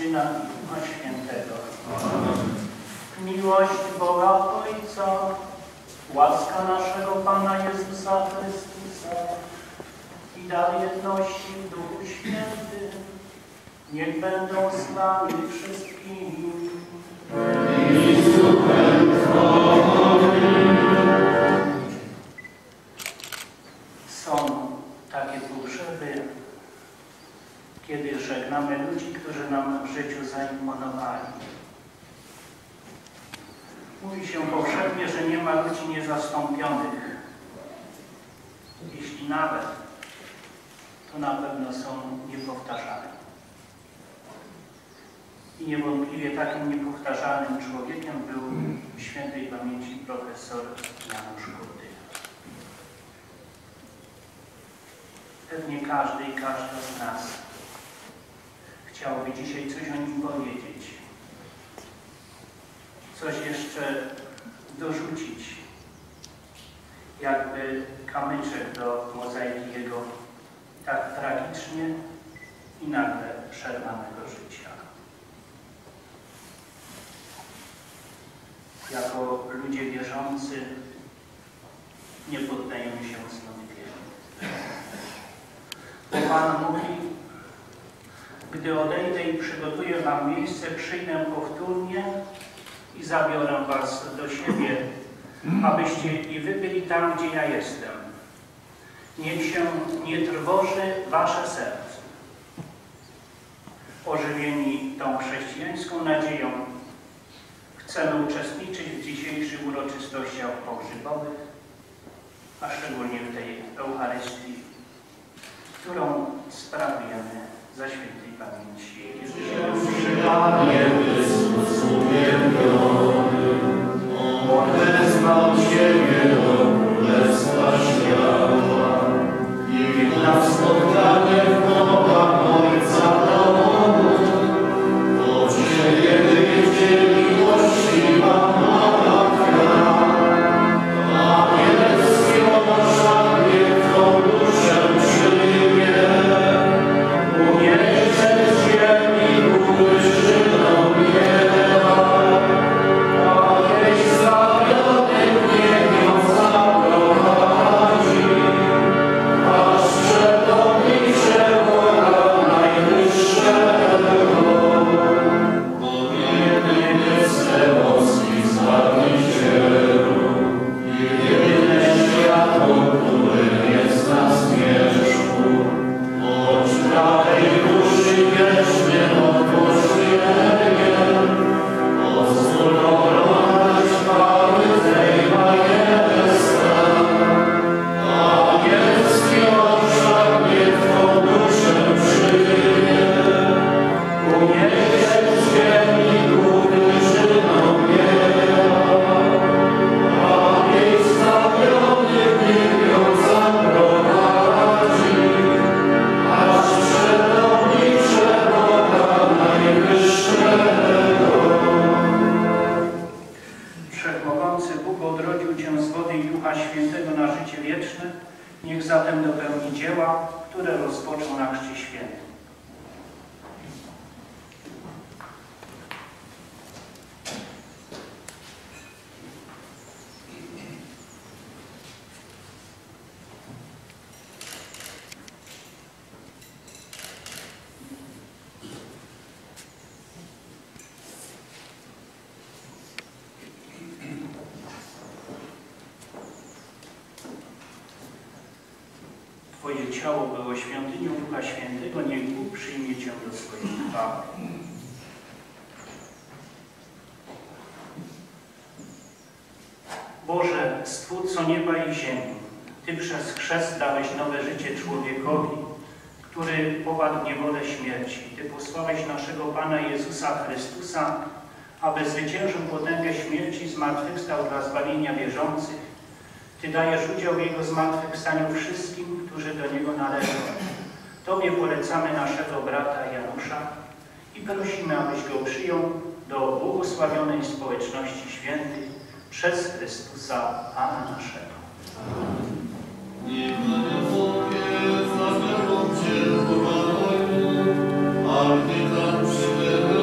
Syna i Ducha Świętego. Miłość Boga Ojca, łaska naszego Pana Jezusa Chrystusa i dar jedności w Duchu Świętym niech będą z nami wszystkimi. Są takie pogrzeby, kiedy żegnamy ludzi, którzy nam w życiu zaimponowali. Mówi się powszechnie, że nie ma ludzi niezastąpionych. Jeśli nawet, to na pewno są niepowtarzalni. I niewątpliwie takim niepowtarzalnym człowiekiem był świętej pamięci profesor Janusz Kurtyna. Pewnie każdy i każda z nas chciałoby dzisiaj coś o nim powiedzieć. Coś jeszcze dorzucić, jakby kamyczek do mozaiki jego tak tragicznie i nagle przerwanego życia. Jako ludzie wierzący nie poddajemy się zmartwieniu. Bo Pan mówi: gdy odejdę i przygotuję wam miejsce, przyjdę powtórnie i zabiorę was do siebie, abyście i wy byli tam, gdzie ja jestem. Niech się nie trwoży wasze serce. Ożywieni tą chrześcijańską nadzieją chcemy uczestniczyć w dzisiejszych uroczystościach pogrzebowych, a szczególnie w tej Eucharystii, którą sprawujemy za świętej pamięci Jezusa. Panie Chrystus uwielbiony, odezwał Ciebie do Królestwa Światła i na spotkanie w nogach Ojca domu, to Ciebie widzieli miłościwa moja kra, a niebieskie oszarpie Twą duszę przyjmie. Niech zatem dopełni dzieła, które rozpoczął na Chrzcie Świętym. Twoje ciało było świątynią Ducha Świętego, niech Bóg przyjmie Cię do swojej chwały. Boże, Stwórco nieba i ziemi, Ty przez chrzest dałeś nowe życie człowiekowi, który popadł w niewolę śmierci. Ty posłałeś naszego Pana Jezusa Chrystusa, aby zwyciężył potęgę śmierci, zmartwychwstał dla zbawienia wierzących. Ty dajesz udział w Jego zmartwychwstaniu wszystkim, którzy do Niego należą. Tobie polecamy naszego brata Janusza i prosimy, abyś go przyjął do błogosławionej społeczności świętych przez Chrystusa Pana naszego. Amen.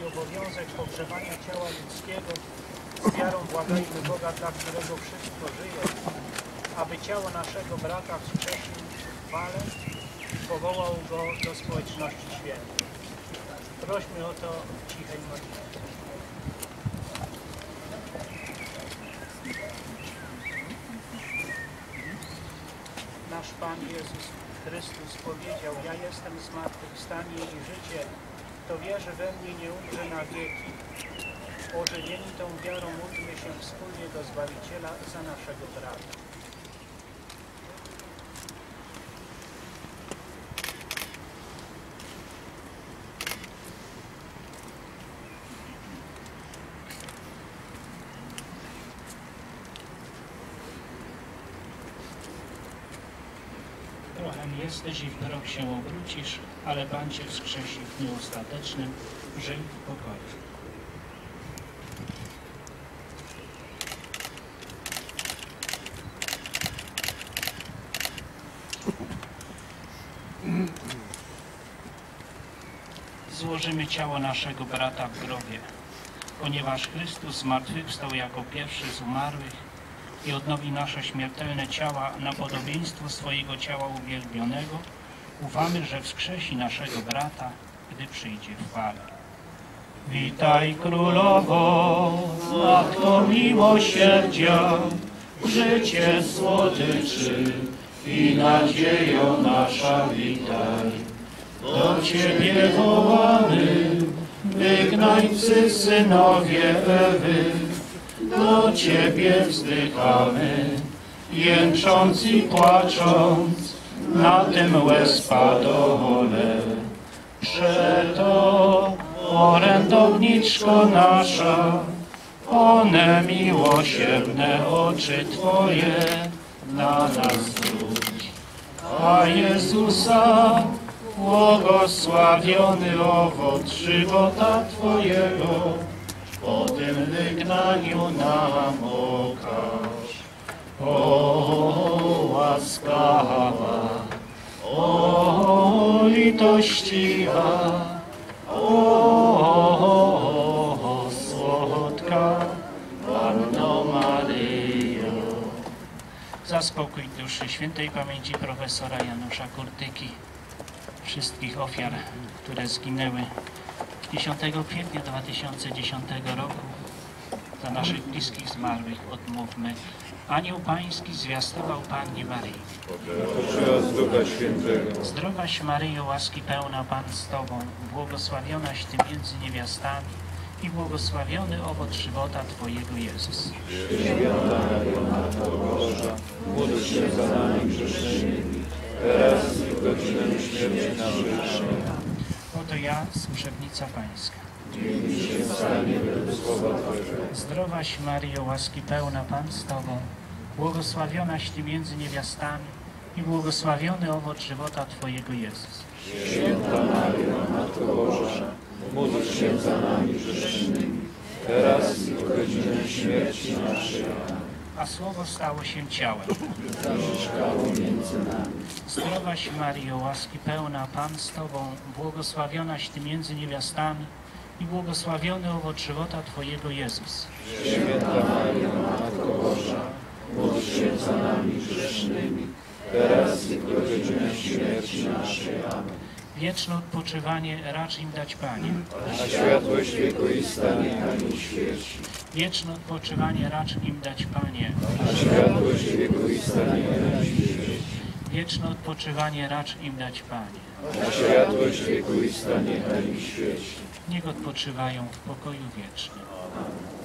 i obowiązek pogrzebania ciała ludzkiego, z wiarą błagajmy Boga, dla którego wszystko żyje, aby ciało naszego brata wskrzesił w chwale i powołał go do społeczności świętych. Prośmy o to w cichej modlitwie. Nasz Pan Jezus Chrystus powiedział: ja jestem zmartwychwstanie i życie, kto wierzy we mnie, nie umrze na wieki. Ożywieni tą wiarą módlmy się wspólnie do Zbawiciela za naszego brata. Prochem jesteś i w grob się obrócisz, ale Pan Cię wskrzesi w dniu ostatecznym. Żyj w pokoju. Złożymy ciało naszego brata w grobie, ponieważ Chrystus zmartwychwstał jako pierwszy z umarłych i odnowi nasze śmiertelne ciała na podobieństwo swojego ciała uwielbionego, ufamy, że wskrzesi naszego brata, gdy przyjdzie w chwale. Witaj Królowo, Matko miłosierdzia, życie słodyczy i nadziejo nasza, witaj. Do Ciebie wołamy, wygnańcy synowie Ewy, do Ciebie wzdychamy, jęcząc i płacząc, na tym łez padole. Przeto, orędowniczko nasza, one miłosierne oczy Twoje na nas zwróć. A Jezusa, błogosławiony owoc żywota Twojego, po tym wygnaniu nam okaż. O łaskawa, o litościwa, o słodka Panno Maryjo. Za spokój duszy świętej pamięci profesora Janusza Kurtyki, wszystkich ofiar, które zginęły 10 kwietnia 2010 roku, za naszych bliskich zmarłych odmówmy. Anioł Pański zwiastował Pannie Maryi. Ducha Świętego. Zdrowaś Maryjo, łaski pełna, Pan z Tobą, błogosławionaś Ty między niewiastami i błogosławiony owoc żywota Twojego Jezus. Święta Maryjo, Matko Boża, módl się za nami grzesznymi, teraz i w godzinę śmierci naszej. Oto ja, służebnica Pańska. Niech mi się stanie według słowa Twojego. Zdrowaś Maryjo, łaski pełna, Pan z Tobą, błogosławionaś Ty między niewiastami i błogosławiony owoc żywota Twojego Jezus. Święta Maryjo, Matko Boża, módl się za nami grzesznymi, teraz i w godzinę śmierci naszej. A Słowo stało się ciałem. Zamieszkało między nami. Zdrowaś Maryjo, łaski pełna, Pan z Tobą, błogosławionaś Ty między niewiastami i błogosławiony owoc żywota Twojego Jezus. Święta Maryjo, Matko Boża, módl się za nami grzesznymi, teraz i w godzinę śmierci naszej. Amen. Wieczne odpoczywanie racz im dać, Panie. A światłość wiekuista niech im świeci. Wieczne odpoczywanie racz im dać, Panie. A światłość wiekuista niech im świeci. Wieczne odpoczywanie racz im dać, Panie. A światłość wiekuista niech im świeci. Niech odpoczywają w pokoju wiecznym. Amen.